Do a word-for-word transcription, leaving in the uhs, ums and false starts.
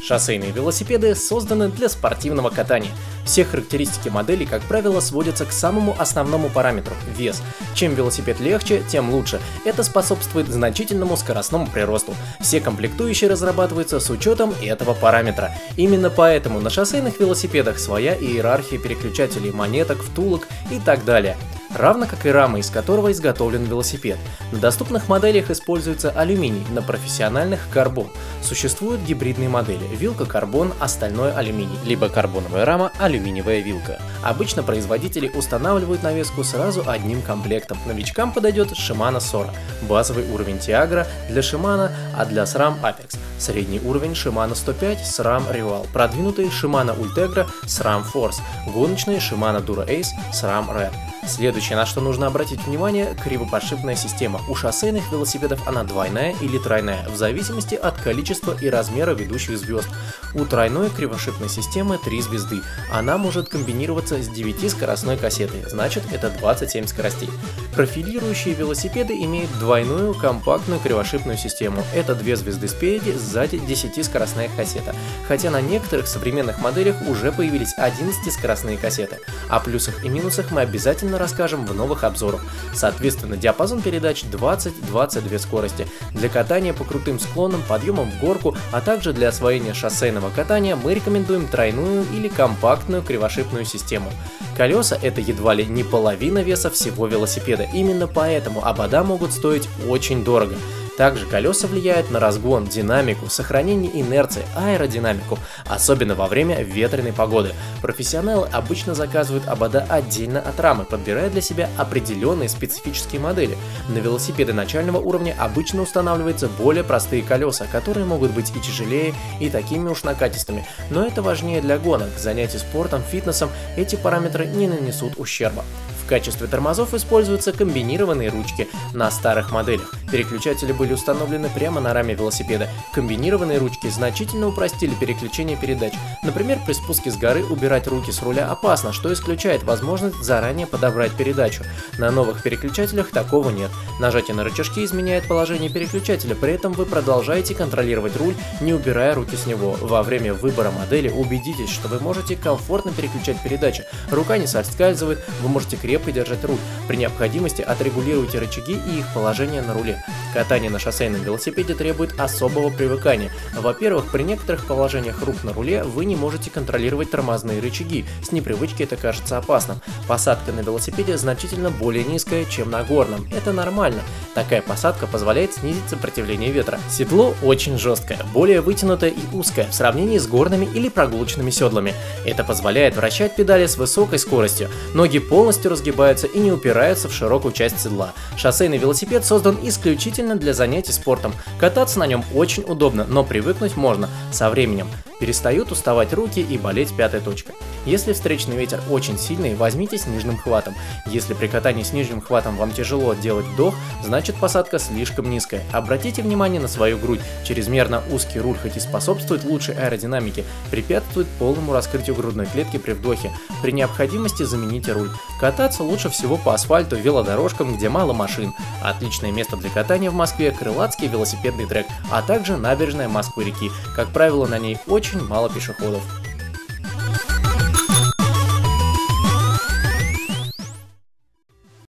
Шоссейные велосипеды созданы для спортивного катания. Все характеристики моделей, как правило, сводятся к самому основному параметру – вес. Чем велосипед легче, тем лучше. Это способствует значительному скоростному приросту. Все комплектующие разрабатываются с учетом этого параметра. Именно поэтому на шоссейных велосипедах своя иерархия переключателей, монеток, втулок и так далее. Равно как и рама, из которого изготовлен велосипед. На доступных моделях используется алюминий, на профессиональных – карбон. Существуют гибридные модели – вилка-карбон, остальное алюминий, либо карбоновая рама, алюминиевая вилка. Обычно производители устанавливают навеску сразу одним комплектом. Новичкам подойдет Shimano Sora, базовый уровень Tiagra для Shimano, а для SRAM Apex. Средний уровень Shimano сто пять, SRAM Rival, продвинутый Shimano Ultegra, SRAM Force, гоночный Shimano Dura Ace, SRAM Red. Следующее, на что нужно обратить внимание – кривоподшипная система. У шоссейных велосипедов она двойная или тройная, в зависимости от количества и размера ведущих звезд. У тройной кривошипной системы три звезды. Она может комбинироваться с девятискоростной кассетой, значит это двадцать семь скоростей. Профилирующие велосипеды имеют двойную компактную кривошипную систему. Это две звезды спереди, сзади десятискоростная кассета. Хотя на некоторых современных моделях уже появились одиннадцатискоростные кассеты. О плюсах и минусах мы обязательно расскажем в новых обзорах. Соответственно, диапазон передач двадцать — двадцать две скорости. Для катания по крутым склонам, подъемам в горку, а также для освоения шоссейного катания мы рекомендуем тройную или компактную кривошипную систему. Колеса – это едва ли не половина веса всего велосипеда, именно поэтому обода могут стоить очень дорого. Также колеса влияют на разгон, динамику, сохранение инерции, аэродинамику, особенно во время ветреной погоды. Профессионалы обычно заказывают обода отдельно от рамы, подбирая для себя определенные специфические модели. На велосипеды начального уровня обычно устанавливаются более простые колеса, которые могут быть и тяжелее, и такими уж накатистыми. Но это важнее для гонок, занятий спортом, фитнесом эти параметры не нанесут ущерба. В качестве тормозов используются комбинированные ручки. На старых моделях переключатели были установлены прямо на раме велосипеда. Комбинированные ручки значительно упростили переключение передач. Например, при спуске с горы убирать руки с руля опасно, что исключает возможность заранее подобрать передачу. На новых переключателях такого нет. Нажатие на рычажки изменяет положение переключателя, при этом вы продолжаете контролировать руль, не убирая руки с него. Во время выбора модели убедитесь, что вы можете комфортно переключать передачи. Рука не соскальзывает, вы можете крепко держать руль. При необходимости отрегулируйте рычаги и их положение на руле. Катание на шоссейном велосипеде требует особого привыкания. Во-первых, при некоторых положениях рук на руле вы не можете контролировать тормозные рычаги. С непривычки это кажется опасным. Посадка на велосипеде значительно более низкая, чем на горном. Это нормально. Такая посадка позволяет снизить сопротивление ветра. Седло очень жесткое, более вытянутое и узкое в сравнении с горными или прогулочными седлами. Это позволяет вращать педали с высокой скоростью. Ноги полностью разгибаются и не упираются в широкую часть седла. Шоссейный велосипед создан исключительно для занятий спортом. Кататься на нем очень удобно, но привыкнуть можно со временем. Перестают уставать руки и болеть пятая точка. Если встречный ветер очень сильный, возьмите с нижним хватом. Если при катании с нижним хватом вам тяжело делать вдох, значит посадка слишком низкая. Обратите внимание на свою грудь. Чрезмерно узкий руль хоть и способствует лучшей аэродинамике, препятствует полному раскрытию грудной клетки при вдохе. При необходимости замените руль. Кататься лучше всего по асфальту, велодорожкам, где мало машин. Отличное место для катания в Москве – Крылатский велосипедный трек, а также набережная Москвы-реки. Как правило, на ней очень мало пешеходов.